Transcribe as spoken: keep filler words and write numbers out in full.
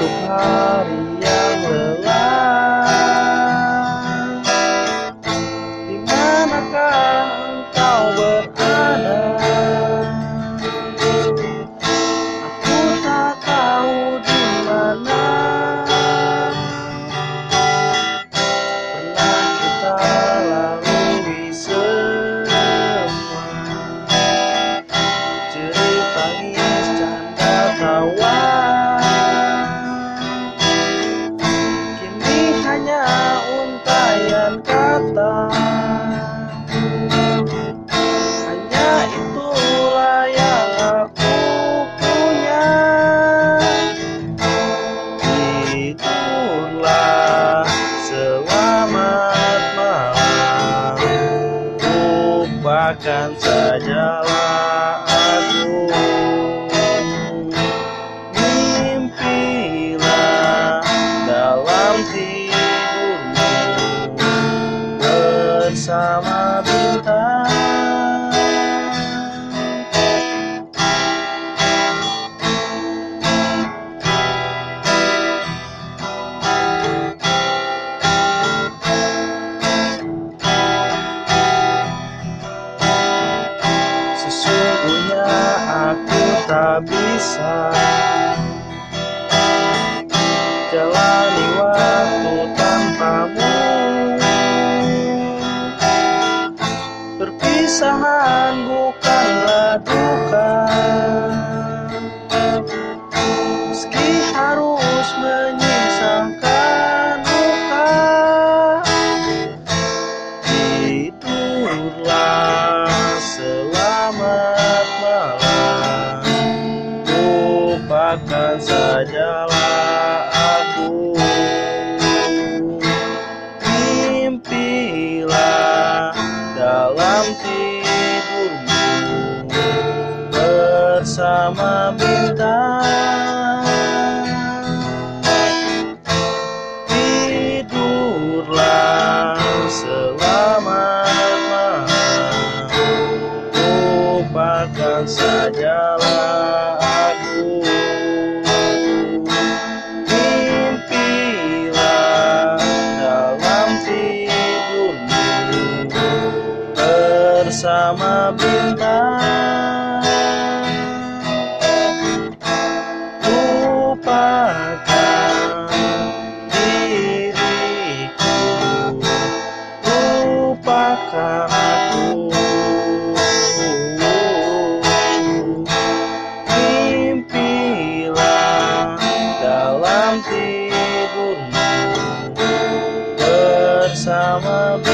untuk hari yang lelah. Di manakah engkau berada? Aku tak tahu di mana. Pernah kita lalui semua, jerit tangis, canda tawa. Kini hanya untayan kata. Hanya itulah yang aku punya. Tidurlah, selamat malam. Lupakan sajalah aku. Mimpilah dalam tidurmu bersama bintang. Sesungguhnya aku tak bisa jalani waktu tanpamu. Perpisahan bukanlah duka, meski harus menyisakan luka. Tidurlah, selamat malam. Lupakan sajalah aku. Mimpilah dalam tidurmu bersama bintang. Tidurlah, selamat malam. Lupakan sajalah aku. Mimpilah dalam tidurmu bersama bintang. Lupakan diriku, lupakan aku. Mimpilah dalam tidurmu bersama